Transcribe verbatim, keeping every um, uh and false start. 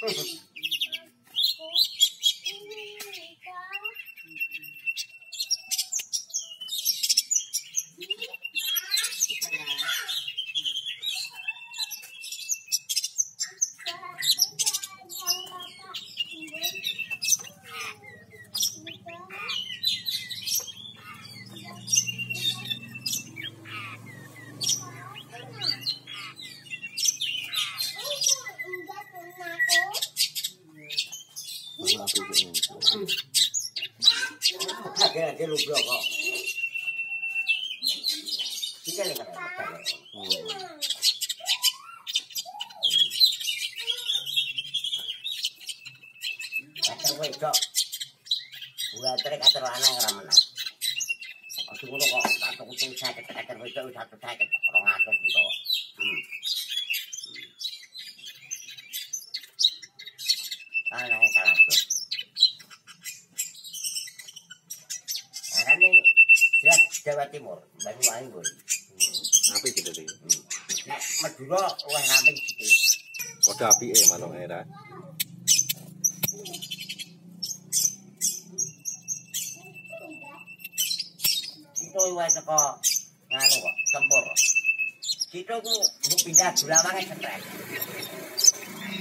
Agak dia lupa kok. Kita lihat kan. Kata wedok. Gua trek kata lanang ramena. Aku ngono kok tak kucing saya kata wedok satu saya orang atus gitu. Hmm. Lanang kalah tuh. Ini jelas Jawa Timur, Banyuwangi boy. Api gitu deh. Nek Madura wah ramping sithik. Padha apike manuk era. Itu wae teko nganu kok, tempur. Situ ku pindah Bulawange stres.